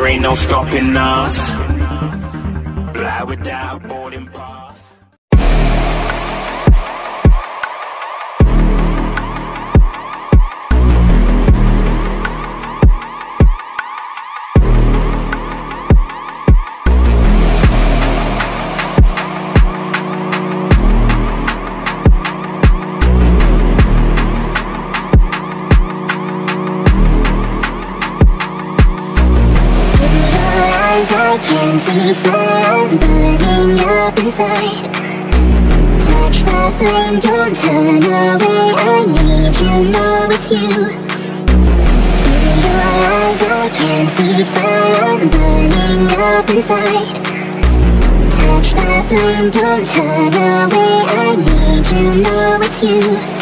there ain't no stopping us. Fly without a boarding pass. I can see fire burning up inside. Touch the flame, don't turn away. I need to know it's you. In your eyes I can see fire burning up inside. Touch the flame, don't turn away. I need to know it's you.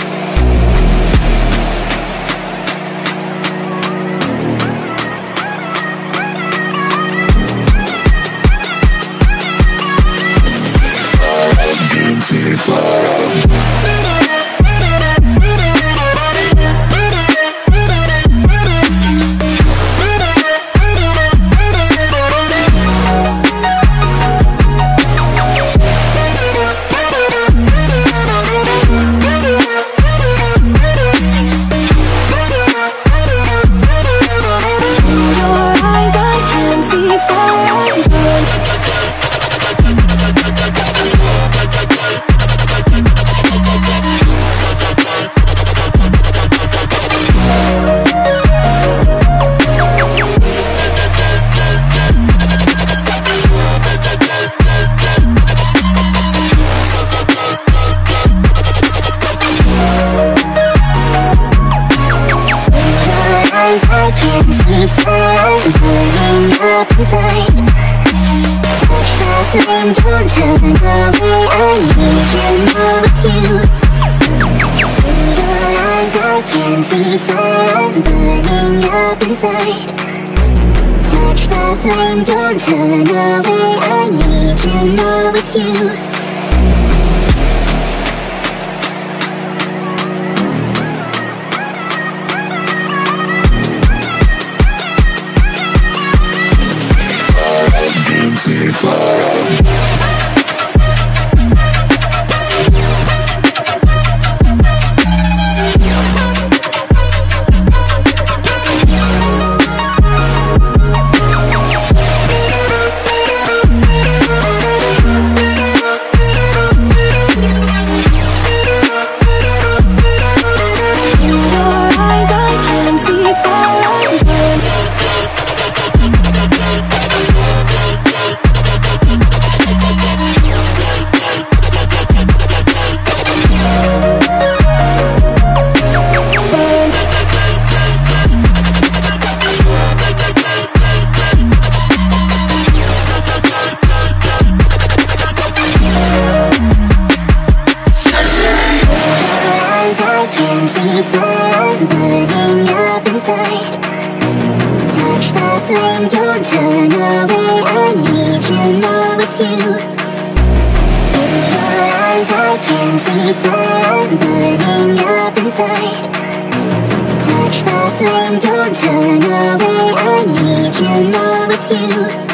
I can see fire burning up inside. Touch the flame, don't turn away. I need to know it's you. In your eyes I can see fire burning up inside. Touch the flame, don't turn away. I need to know it's you. See fire. Fire burning up inside. Touch the flame, don't turn away. I need to know it's you. In your eyes I can see fire burning up inside. Touch the flame, don't turn away. I need to know it's you.